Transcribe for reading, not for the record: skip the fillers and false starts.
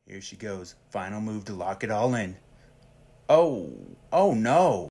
Here she goes. Final move to lock it all in. Oh, oh no.